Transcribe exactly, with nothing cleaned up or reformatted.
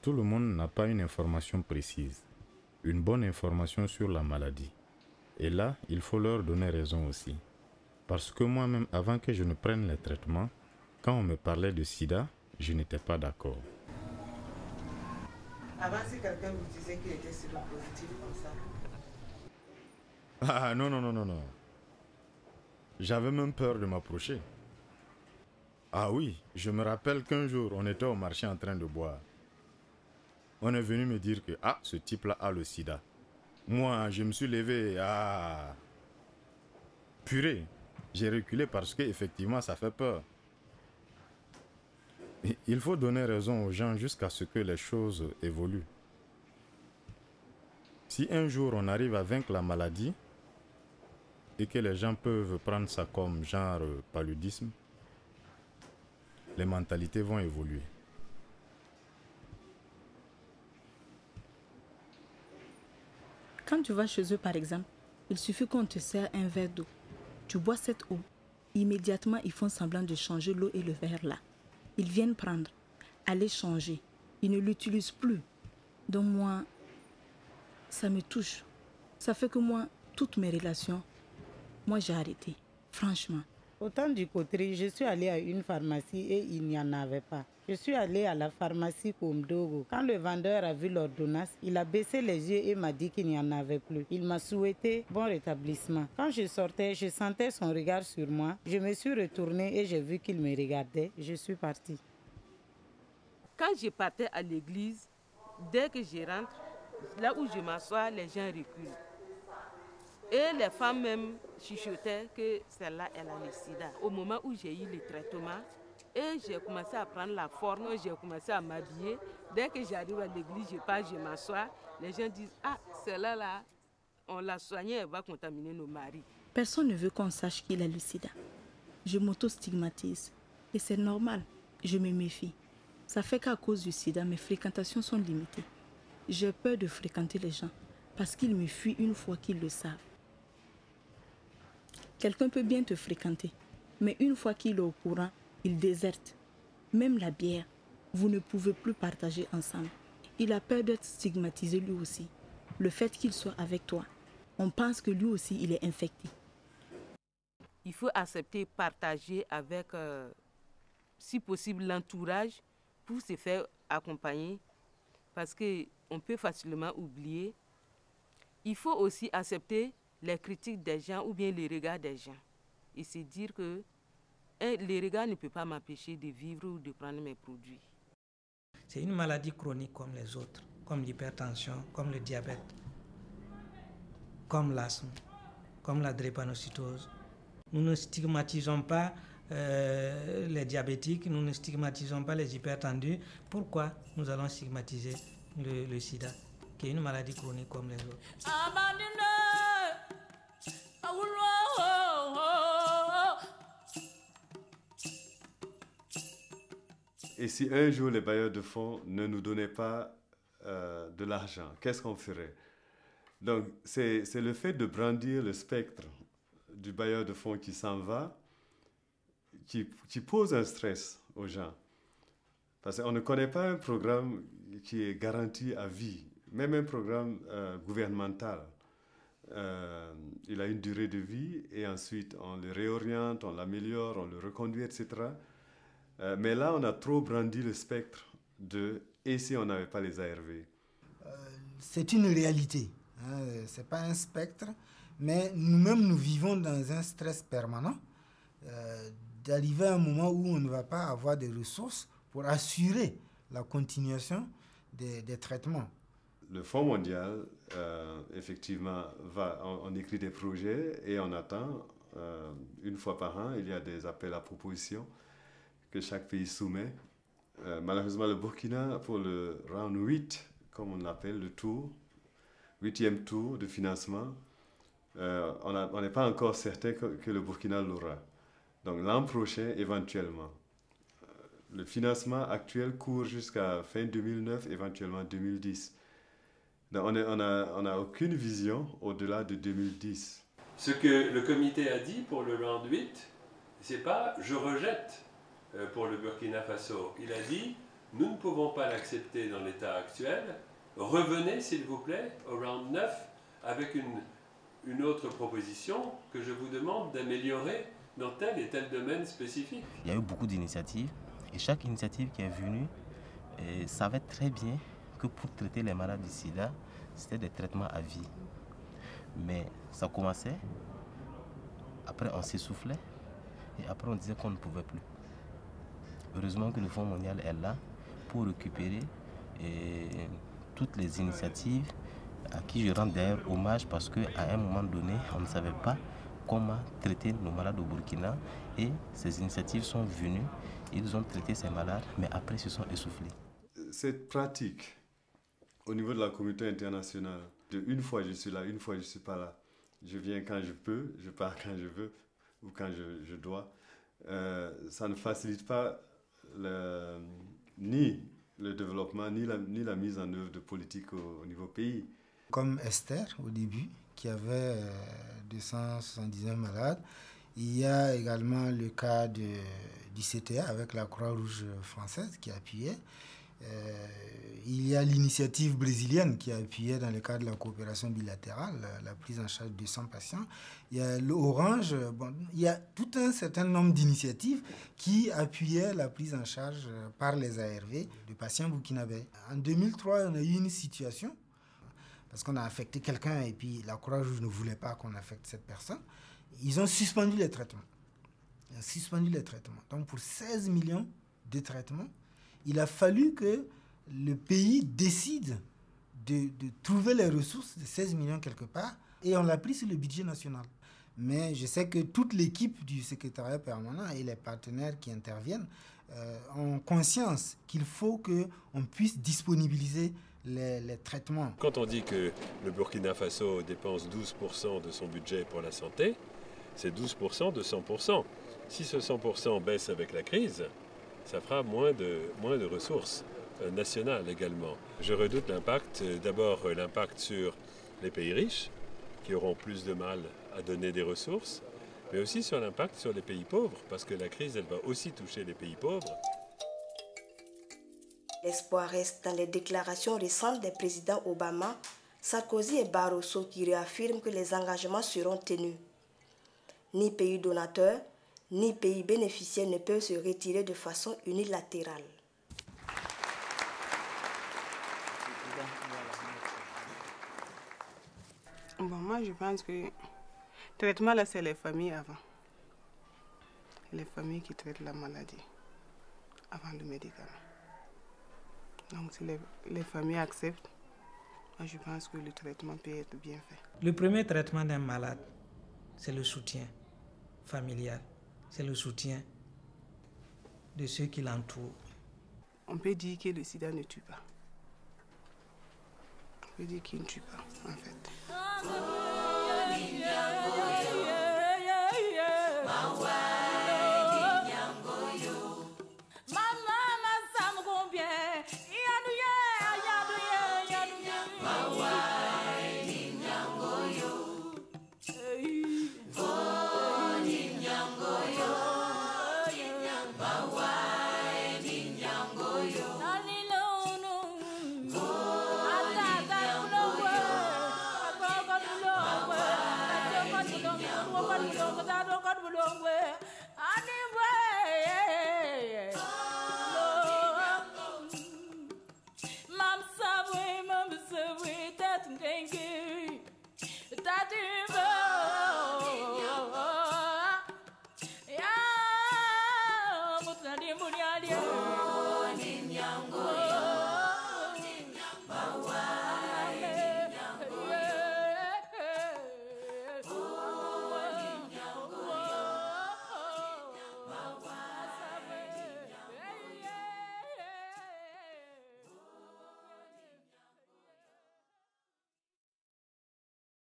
Tout le monde n'a pas une information précise, une bonne information sur la maladie. Et là, il faut leur donner raison aussi. Parce que moi-même, avant que je ne prenne les traitements, quand on me parlait de sida, je n'étais pas d'accord. Avant, si quelqu'un vous disait qu'il était séropositif comme ça. Ah non, non, non, non, non. J'avais même peur de m'approcher. Ah oui, je me rappelle qu'un jour, on était au marché en train de boire. On est venu me dire que, ah, ce type-là a le sida. Moi, je me suis levé, ah, purée. J'ai reculé parce qu'effectivement, ça fait peur. Il faut donner raison aux gens jusqu'à ce que les choses évoluent. Si un jour on arrive à vaincre la maladie et que les gens peuvent prendre ça comme genre paludisme, les mentalités vont évoluer. Quand tu vas chez eux par exemple, il suffit qu'on te sert un verre d'eau. Tu bois cette eau. Immédiatement, ils font semblant de changer l'eau et le verre là. Ils viennent prendre, aller changer. Ils ne l'utilisent plus. Donc moi, ça me touche. Ça fait que moi, toutes mes relations, moi j'ai arrêté. Franchement. Autant du côté, je suis allée à une pharmacie et il n'y en avait pas. Je suis allée à la pharmacie Komdogo. Quand le vendeur a vu l'ordonnance, il a baissé les yeux et m'a dit qu'il n'y en avait plus. Il m'a souhaité bon rétablissement. Quand je sortais, je sentais son regard sur moi. Je me suis retournée et j'ai vu qu'il me regardait. Je suis partie. Quand je partais à l'église, dès que je rentre, là où je m'assois, les gens reculent. Et les femmes même chuchotaient que celle-là, elle a le sida. Au moment où j'ai eu le traitement, et j'ai commencé à prendre la forme, j'ai commencé à m'habiller. Dès que j'arrive à l'église, je pars, je m'assois. Les gens disent, ah, celle-là, là, on l'a soignée, elle va contaminer nos maris. Personne ne veut qu'on sache qu'il a le sida. Je m'auto-stigmatise. Et c'est normal, je me méfie. Ça fait qu'à cause du sida, mes fréquentations sont limitées. J'ai peur de fréquenter les gens parce qu'ils me fuient une fois qu'ils le savent. Quelqu'un peut bien te fréquenter, mais une fois qu'il est au courant, il déserte. Même la bière, vous ne pouvez plus partager ensemble. Il a peur d'être stigmatisé lui aussi. Le fait qu'il soit avec toi, on pense que lui aussi il est infecté. Il faut accepter, partager avec, euh, si possible, l'entourage pour se faire accompagner parce qu'on peut facilement oublier. Il faut aussi accepter les critiques des gens ou bien les regards des gens et se dire que hein, les regards ne peuvent pas m'empêcher de vivre ou de prendre mes produits. C'est une maladie chronique comme les autres, comme l'hypertension, comme le diabète, comme l'asthme, comme la drépanocytose. Nous ne stigmatisons pas euh, les diabétiques, nous ne stigmatisons pas les hypertendus. Pourquoi nous allons stigmatiser le, le sida, qui est une maladie chronique comme les autres? Et si un jour les bailleurs de fonds ne nous donnaient pas euh, de l'argent, qu'est-ce qu'on ferait? Donc c'est le fait de brandir le spectre du bailleur de fonds qui s'en va, qui, qui pose un stress aux gens. Parce qu'on ne connaît pas un programme qui est garanti à vie, même un programme euh, gouvernemental. Euh, il a une durée de vie et ensuite on le réoriente, on l'améliore, on le reconduit, et cetera. Euh, mais là, on a trop brandi le spectre de « et si on n'avait pas les A R V » euh, C'est une réalité, hein, ce n'est pas un spectre, mais nous-mêmes, nous vivons dans un stress permanent euh, d'arriver à un moment où on ne va pas avoir de ressources pour assurer la continuation des, des traitements. Le Fonds mondial, euh, effectivement, va, on, on écrit des projets et on attend, euh, une fois par an, il y a des appels à propositions que chaque pays soumet. Euh, malheureusement, le Burkina, pour le round huit, comme on l'appelle, le tour, huitième tour de financement, euh, on n'est pas encore certain que, que le Burkina l'aura. Donc l'an prochain, éventuellement. Le financement actuel court jusqu'à fin deux mille neuf, éventuellement deux mille dix. Donc on n'a on a, on a aucune vision au-delà de deux mille dix. Ce que le comité a dit pour le round huit, c'est pas « je rejette » pour le Burkina Faso. Il a dit « nous ne pouvons pas l'accepter dans l'état actuel. Revenez, s'il vous plaît, au round neuf avec une, une autre proposition que je vous demande d'améliorer dans tel et tel domaine spécifique. Il y a eu beaucoup d'initiatives et chaque initiative qui est venue eh, savait très bien que pour traiter les malades du sida, c'était des traitements à vie. Mais ça commençait, après on s'essoufflait et après on disait qu'on ne pouvait plus. Heureusement que le Fonds mondial est là pour récupérer et, toutes les initiatives à qui je rends d'ailleurs hommage parce qu'à un moment donné, on ne savait pas comment traiter nos malades au Burkina et ces initiatives sont venues, ils ont traité ces malades, mais après ils se sont essoufflés. Cette pratique au niveau de la communauté internationale, de une fois je suis là, une fois je ne suis pas là, je viens quand je peux, je pars quand je veux ou quand je, je dois, euh, ça ne facilite pas le, ni le développement, ni la, ni la mise en œuvre de politiques au, au niveau pays. Comme Esther au début, qui avait euh, deux cent soixante-dix-neuf malades, il y a également le cas de, du C T A avec la Croix-Rouge française qui appuyait. Euh, il y a l'initiative brésilienne qui a appuyé dans le cadre de la coopération bilatérale, la, la prise en charge de cent patients. Il y a l'Orange, bon, il y a tout un certain nombre d'initiatives qui appuyaient la prise en charge par les A R V de patients burkinabés. En deux mille trois, on a eu une situation, parce qu'on a affecté quelqu'un et puis la Croix-Rouge ne voulait pas qu'on affecte cette personne. Ils ont suspendu les traitements. Ils ont suspendu les traitements. Donc pour seize millions de traitements, il a fallu que le pays décide de, de trouver les ressources de seize millions quelque part et on l'a pris sur le budget national. Mais je sais que toute l'équipe du secrétariat permanent et les partenaires qui interviennent euh, ont conscience qu'il faut qu'on puisse disponibiliser les, les traitements. Quand on dit que le Burkina Faso dépense douze pour cent de son budget pour la santé, c'est douze pour cent de cent pour cent. Si ce cent pour cent baisse avec la crise, ça fera moins de, moins de ressources euh, nationales également. Je redoute l'impact, euh, d'abord euh, l'impact sur les pays riches, qui auront plus de mal à donner des ressources, mais aussi sur l'impact sur les pays pauvres, parce que la crise, elle va aussi toucher les pays pauvres. L'espoir reste dans les déclarations récentes des présidents Obama, Sarkozy et Barroso qui réaffirment que les engagements seront tenus. Ni pays donateur, ni pays bénéficiaire ne peuvent se retirer de façon unilatérale. Bon, moi, je pense que le traitement, là, c'est les familles avant. Les familles qui traitent la maladie avant le médicament. Donc, si les, les familles acceptent, moi, je pense que le traitement peut être bien fait. Le premier traitement d'un malade, c'est le soutien familial. C'est le soutien de ceux qui l'entourent. On peut dire que le sida ne tue pas. On peut dire qu'il ne tue pas, en fait.